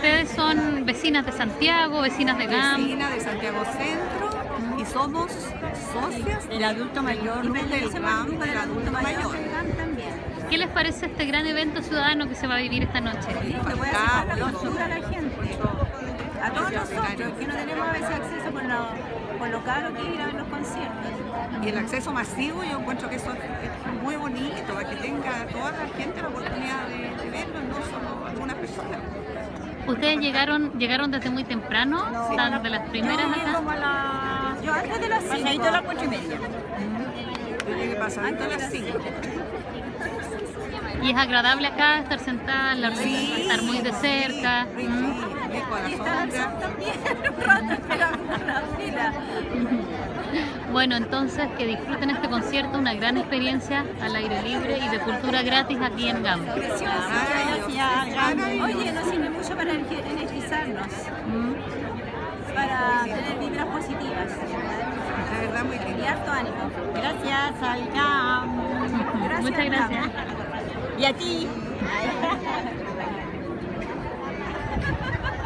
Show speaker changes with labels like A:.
A: ustedes son vecinas de Santiago, vecinas de GAM.
B: Vecina de Santiago Centro y somos socias
C: El adulto mayor.
B: y del GAM del adulto mayor.
A: ¿Qué les parece este gran evento ciudadano que se va a vivir esta noche?
B: Fantástico.
C: A la gente, a todos nosotros que no tenemos a veces acceso por lo caro que es ir a ver los conciertos.
B: Y el acceso masivo, yo encuentro que eso es muy bonito, para que tenga toda la gente la oportunidad de verlo, no solo algunas personas.
A: ¿Ustedes llegaron desde muy temprano? ¿Están de las primeras acá?
C: Yo antes de las 5. Pasadito a las 4:30.
B: Yo llegué pasadito a las 5.
A: ¿Y es agradable acá estar sentada, estar muy de cerca?
B: Rico a la sombra.
C: También un rato esperando en la fila.
A: Bueno, entonces que disfruten este concierto, una gran experiencia al aire libre y de cultura gratis aquí en GAM.
C: Precioso.
B: Maravilloso.
C: Oye, nos sirve mucho para energizarnos, para tener vibras positivas.
B: La verdad, muy
C: Y
B: lindo.
C: harto ánimo. Gracias al GAM.
A: Muchas gracias.
C: Y a ti.